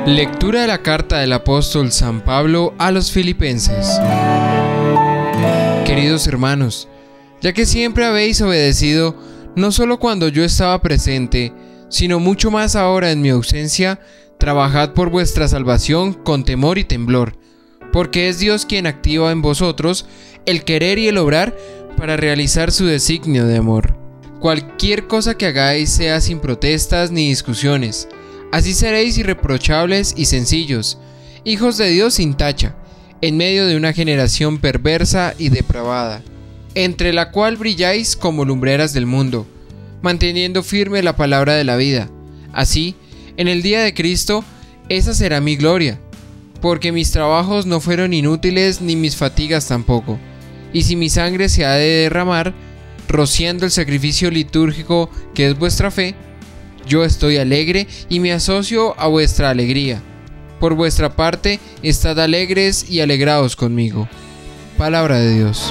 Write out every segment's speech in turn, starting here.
Lectura de la carta del apóstol San Pablo a los Filipenses. Queridos hermanos, ya que siempre habéis obedecido, no solo cuando yo estaba presente, sino mucho más ahora en mi ausencia, trabajad por vuestra salvación con temor y temblor, porque es Dios quien activa en vosotros el querer y el obrar para realizar su designio de amor. Cualquier cosa que hagáis sea sin protestas ni discusiones. Así seréis irreprochables y sencillos, hijos de Dios sin tacha, en medio de una generación perversa y depravada, entre la cual brilláis como lumbreras del mundo, manteniendo firme la palabra de la vida. Así, en el día de Cristo, esa será mi gloria, porque mis trabajos no fueron inútiles ni mis fatigas tampoco, y si mi sangre se ha de derramar, rociando el sacrificio litúrgico que es vuestra fe, yo estoy alegre y me asocio a vuestra alegría. Por vuestra parte, estad alegres y alegraos conmigo. Palabra de Dios.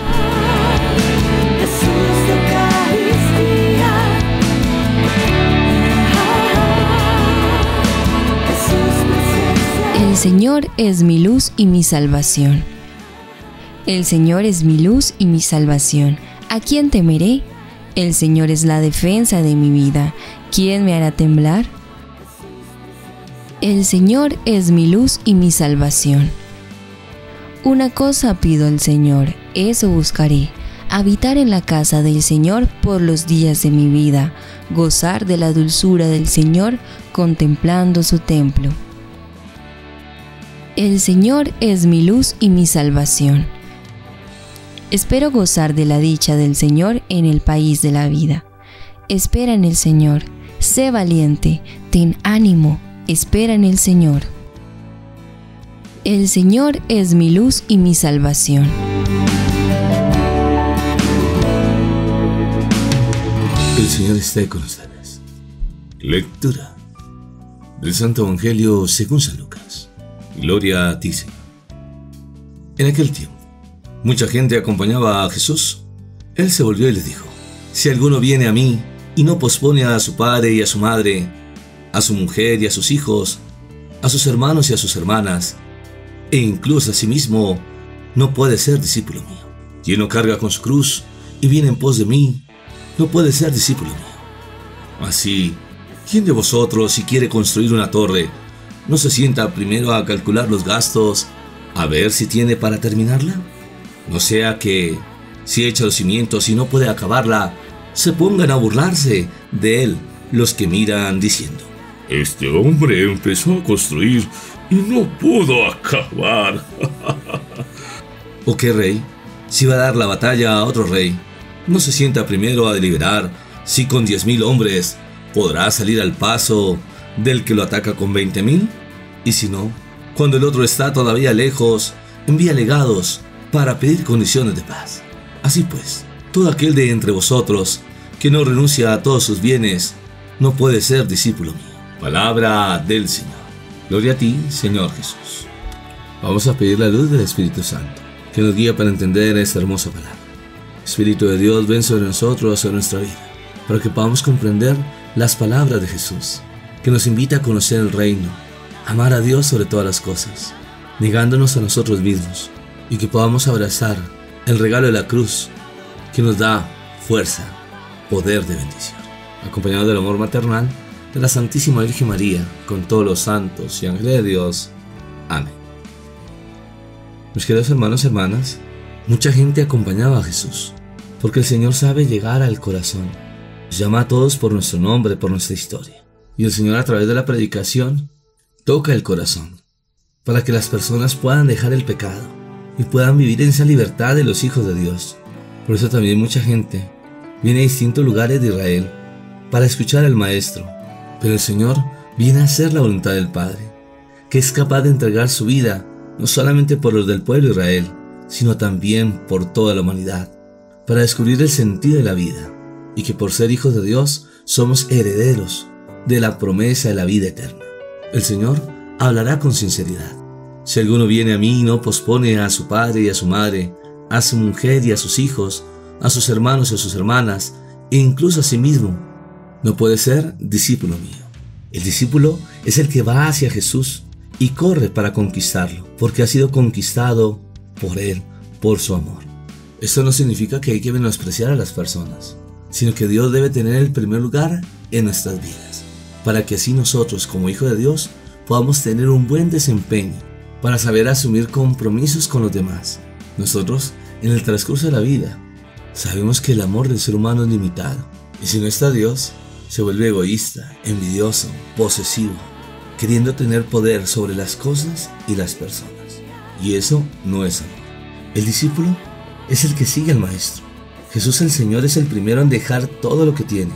El Señor es mi luz y mi salvación. El Señor es mi luz y mi salvación. ¿A quién temeré? El Señor es la defensa de mi vida. ¿Quién me hará temblar? El Señor es mi luz y mi salvación. Una cosa pido al Señor, eso buscaré: habitar en la casa del Señor por los días de mi vida, gozar de la dulzura del Señor, contemplando su templo. El Señor es mi luz y mi salvación. Espero gozar de la dicha del Señor en el país de la vida. Espera en el Señor, sé valiente, ten ánimo, espera en el Señor. El Señor es mi luz y mi salvación. El Señor esté con ustedes. Lectura del Santo Evangelio según San Lucas. Gloria a ti, Señor. En aquel tiempo, mucha gente acompañaba a Jesús. Él se volvió y les dijo: si alguno viene a mí y no pospone a su padre y a su madre, a su mujer y a sus hijos, a sus hermanos y a sus hermanas, e incluso a sí mismo, no puede ser discípulo mío. Quien no carga con su cruz y viene en pos de mí, no puede ser discípulo mío. Así, ¿quién de vosotros, si quiere construir una torre, no se sienta primero a calcular los gastos, a ver si tiene para terminarla? No sea que, si echa los cimientos y no puede acabarla, se pongan a burlarse de él los que miran diciendo: este hombre empezó a construir y no pudo acabar. ¿O qué rey, si va a dar la batalla a otro rey, no se sienta primero a deliberar si con 10,000 hombres podrá salir al paso del que lo ataca con 20,000? Y si no, cuando el otro está todavía lejos, envía legados para pedir condiciones de paz. Así pues, todo aquel de entre vosotros que no renuncia a todos sus bienes no puede ser discípulo mío. Palabra del Señor. Gloria a ti, Señor Jesús. Vamos a pedir la luz del Espíritu Santo, que nos guíe para entender esta hermosa palabra. Espíritu de Dios, ven sobre nosotros, sobre nuestra vida, para que podamos comprender las palabras de Jesús, que nos invita a conocer el reino, amar a Dios sobre todas las cosas, negándonos a nosotros mismos, y que podamos abrazar el regalo de la cruz, que nos da fuerza, poder de bendición, acompañado del amor maternal de la Santísima Virgen María, con todos los santos y ángeles de Dios. Amén. Mis queridos hermanos y hermanas, mucha gente acompañaba a Jesús, porque el Señor sabe llegar al corazón. Nos llama a todos por nuestro nombre, por nuestra historia. Y el Señor, a través de la predicación, toca el corazón, para que las personas puedan dejar el pecado y puedan vivir en esa libertad de los hijos de Dios. Por eso también mucha gente viene a distintos lugares de Israel para escuchar al Maestro. Pero el Señor viene a hacer la voluntad del Padre, que es capaz de entregar su vida, no solamente por los del pueblo de Israel, sino también por toda la humanidad, para descubrir el sentido de la vida, y que por ser hijos de Dios somos herederos de la promesa de la vida eterna. El Señor hablará con sinceridad. Si alguno viene a mí y no pospone a su padre y a su madre, a su mujer y a sus hijos, a sus hermanos y a sus hermanas, e incluso a sí mismo, no puede ser discípulo mío. El discípulo es el que va hacia Jesús y corre para conquistarlo, porque ha sido conquistado por Él, por su amor. Esto no significa que hay que menospreciar a las personas, sino que Dios debe tener el primer lugar en nuestras vidas, para que así nosotros, como hijos de Dios, podamos tener un buen desempeño, para saber asumir compromisos con los demás. Nosotros, en el transcurso de la vida, sabemos que el amor del ser humano es limitado, y si no está Dios, se vuelve egoísta, envidioso, posesivo, queriendo tener poder sobre las cosas y las personas. Y eso no es amor. El discípulo es el que sigue al Maestro. Jesús el Señor es el primero en dejar todo lo que tiene.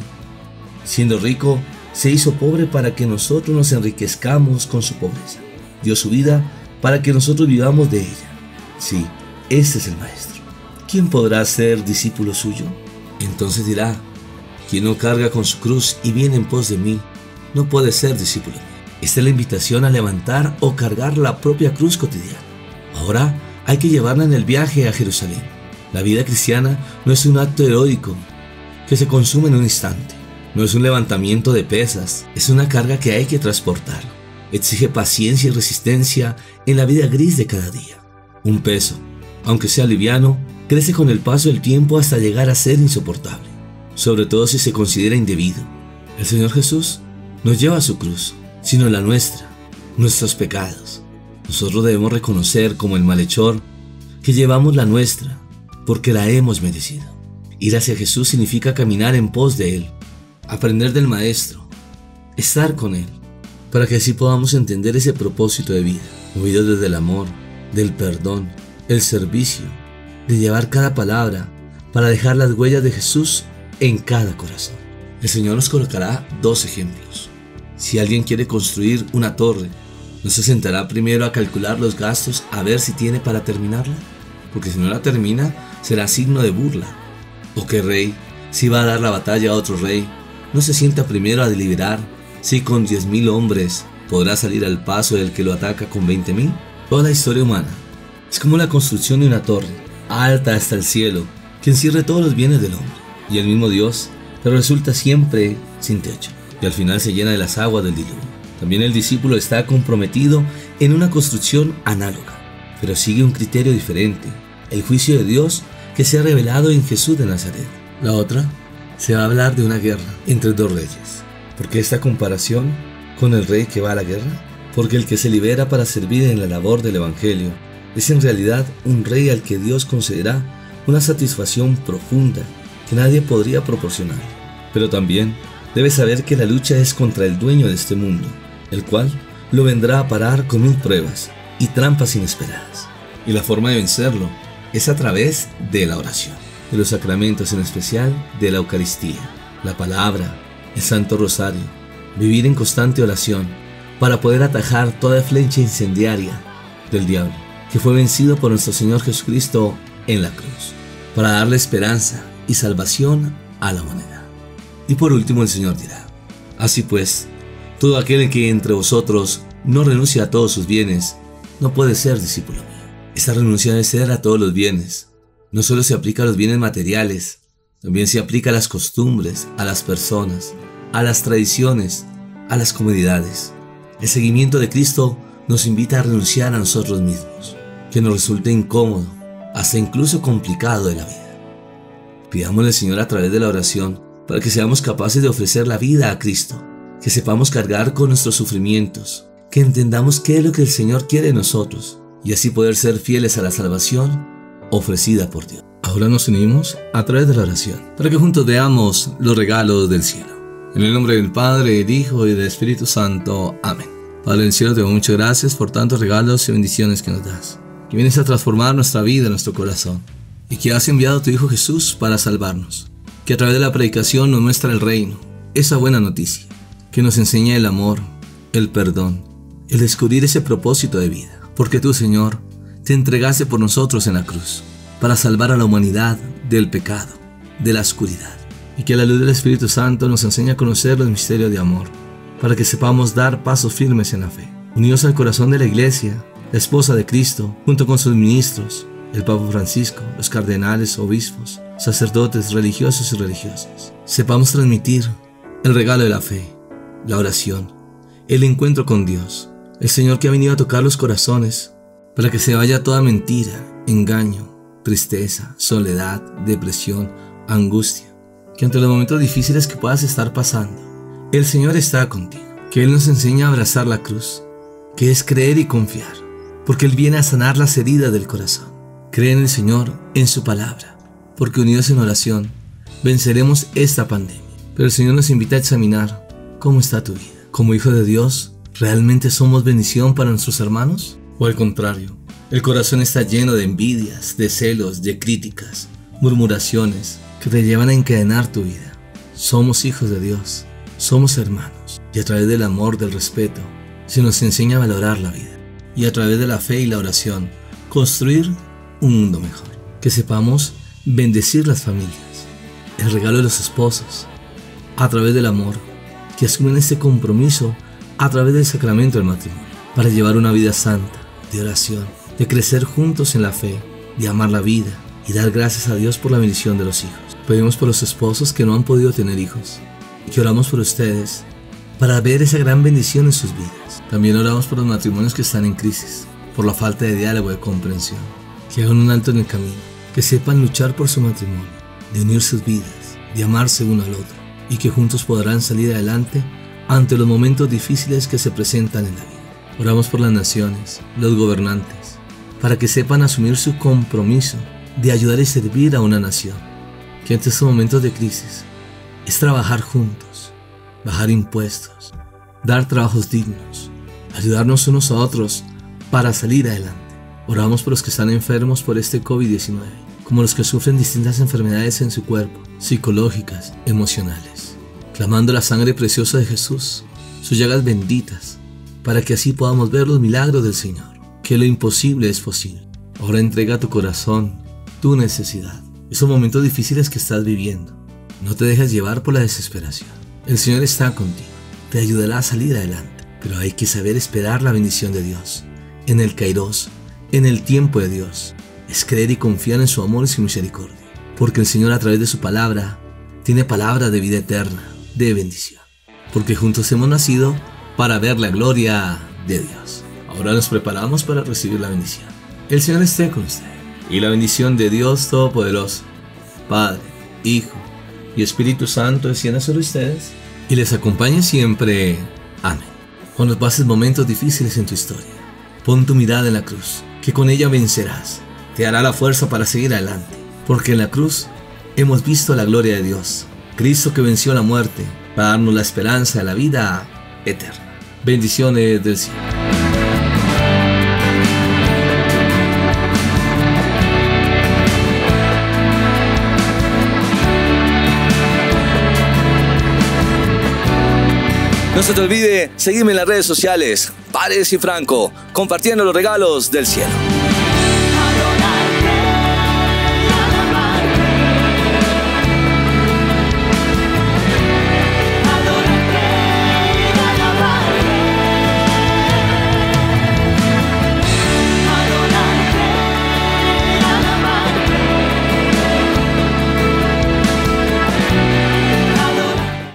Siendo rico, se hizo pobre para que nosotros nos enriquezcamos con su pobreza. Dio su vida para que nosotros vivamos de ella. Sí, este es el Maestro. ¿Quién podrá ser discípulo suyo? Entonces dirá: quien no carga con su cruz y viene en pos de mí, no puede ser discípulo mío. Esta es la invitación a levantar o cargar la propia cruz cotidiana. Ahora hay que llevarla en el viaje a Jerusalén. La vida cristiana no es un acto heroico que se consume en un instante. No es un levantamiento de pesas, es una carga que hay que transportar. Exige paciencia y resistencia en la vida gris de cada día. Un peso, aunque sea liviano, crece con el paso del tiempo hasta llegar a ser insoportable, sobre todo si se considera indebido. El Señor Jesús no lleva su cruz, sino la nuestra, nuestros pecados. Nosotros debemos reconocer como el malhechor que llevamos la nuestra, porque la hemos merecido. Ir hacia Jesús significa caminar en pos de Él, aprender del Maestro, estar con Él, para que así podamos entender ese propósito de vida, movido desde el amor, del perdón, el servicio, de llevar cada palabra para dejar las huellas de Jesús en cada corazón. El Señor nos colocará dos ejemplos. Si alguien quiere construir una torre, ¿no se sentará primero a calcular los gastos a ver si tiene para terminarla? Porque si no la termina, será signo de burla. ¿O qué rey, si va a dar la batalla a otro rey, no se sienta primero a deliberar si con 10.000 hombres podrá salir al paso del que lo ataca con 20.000? Toda la historia humana es como la construcción de una torre, alta hasta el cielo, que encierre todos los bienes del hombre. Y el mismo Dios, pero resulta siempre sin techo, y al final se llena de las aguas del diluvio. También el discípulo está comprometido en una construcción análoga, pero sigue un criterio diferente, el juicio de Dios que se ha revelado en Jesús de Nazaret. La otra, se va a hablar de una guerra entre dos reyes. ¿Por qué esta comparación con el rey que va a la guerra? Porque el que se libera para servir en la labor del Evangelio es en realidad un rey al que Dios concederá una satisfacción profunda que nadie podría proporcionar. Pero también debe saber que la lucha es contra el dueño de este mundo, el cual lo vendrá a parar con 1000 pruebas y trampas inesperadas. Y la forma de vencerlo es a través de la oración, de los sacramentos, en especial de la Eucaristía, la palabra, el Santo Rosario, vivir en constante oración para poder atajar toda flecha incendiaria del diablo, que fue vencido por nuestro Señor Jesucristo en la cruz, para darle esperanza y salvación a la humanidad. Y por último el Señor dirá: así pues, todo aquel que entre vosotros no renuncia a todos sus bienes, no puede ser discípulo mío. Esta renuncia debe ser a todos los bienes. No solo se aplica a los bienes materiales, también se aplica a las costumbres, a las personas, a las tradiciones, a las comodidades. El seguimiento de Cristo nos invita a renunciar a nosotros mismos, que nos resulte incómodo, hasta incluso complicado de la vida. Pidámosle al Señor a través de la oración para que seamos capaces de ofrecer la vida a Cristo, que sepamos cargar con nuestros sufrimientos, que entendamos qué es lo que el Señor quiere de nosotros y así poder ser fieles a la salvación ofrecida por Dios. Ahora nos unimos a través de la oración para que juntos veamos los regalos del cielo. En el nombre del Padre, del Hijo y del Espíritu Santo. Amén. Padre del cielo, te doy muchas gracias por tantos regalos y bendiciones que nos das, que vienes a transformar nuestra vida, nuestro corazón, y que has enviado a tu Hijo Jesús para salvarnos, que a través de la predicación nos muestra el reino, esa buena noticia, que nos enseña el amor, el perdón, el descubrir ese propósito de vida, porque tú, Señor, te entregaste por nosotros en la cruz, para salvar a la humanidad del pecado, de la oscuridad, y que a la luz del Espíritu Santo nos enseña a conocer los misterios de amor, para que sepamos dar pasos firmes en la fe, unidos al corazón de la Iglesia, la esposa de Cristo, junto con sus ministros, el Papa Francisco, los cardenales, obispos, sacerdotes, religiosos y religiosas. Sepamos transmitir el regalo de la fe, la oración, el encuentro con Dios, El Señor que ha venido a tocar los corazones para que se vaya toda mentira, engaño, tristeza, soledad, depresión, angustia. Que ante los momentos difíciles que puedas estar pasando, el Señor está contigo. Que Él nos enseña a abrazar la cruz, que es creer y confiar, porque Él viene a sanar las heridas del corazón. Cree en el Señor, en su palabra, porque unidos en oración venceremos esta pandemia. Pero el Señor nos invita a examinar cómo está tu vida. Como hijo de Dios, ¿realmente somos bendición para nuestros hermanos? ¿O al contrario, el corazón está lleno de envidias, de celos, de críticas, murmuraciones que te llevan a encadenar tu vida? Somos hijos de Dios, somos hermanos, y a través del amor, del respeto, se nos enseña a valorar la vida, y a través de la fe y la oración, construir un mundo mejor. Que sepamos bendecir las familias, el regalo de los esposos, a través del amor, que asumen este compromiso a través del sacramento del matrimonio, para llevar una vida santa, de oración, de crecer juntos en la fe, de amar la vida y dar gracias a Dios por la bendición de los hijos. Pedimos por los esposos que no han podido tener hijos y que oramos por ustedes para ver esa gran bendición en sus vidas. También oramos por los matrimonios que están en crisis, por la falta de diálogo, de comprensión, que hagan un alto en el camino, que sepan luchar por su matrimonio, de unir sus vidas, de amarse uno al otro, y que juntos podrán salir adelante ante los momentos difíciles que se presentan en la vida. Oramos por las naciones, los gobernantes, para que sepan asumir su compromiso de ayudar y servir a una nación, que ante estos momentos de crisis es trabajar juntos, bajar impuestos, dar trabajos dignos, ayudarnos unos a otros para salir adelante. Oramos por los que están enfermos por este COVID-19, como los que sufren distintas enfermedades en su cuerpo, psicológicas, emocionales, clamando la sangre preciosa de Jesús, sus llagas benditas, para que así podamos ver los milagros del Señor, que lo imposible es posible. Ahora entrega tu corazón, tu necesidad, esos momentos difíciles que estás viviendo. No te dejes llevar por la desesperación. El Señor está contigo, te ayudará a salir adelante, pero hay que saber esperar la bendición de Dios, en el Kairos, en el tiempo de Dios. Es creer y confiar en su amor y su misericordia, porque el Señor a través de su palabra tiene palabra de vida eterna, de bendición, porque juntos hemos nacido para ver la gloria de Dios. Ahora nos preparamos para recibir la bendición. El Señor esté con usted, y la bendición de Dios Todopoderoso, Padre, Hijo y Espíritu Santo descienda sobre ustedes y les acompañe siempre. Amén. Cuando pases momentos difíciles en tu historia, pon tu mirada en la cruz, que con ella vencerás. Te hará la fuerza para seguir adelante, porque en la cruz hemos visto la gloria de Dios, Cristo que venció la muerte para darnos la esperanza de la vida eterna. Bendiciones del cielo. No se te olvide seguirme en las redes sociales, Paredes y Franco, compartiendo los regalos del cielo.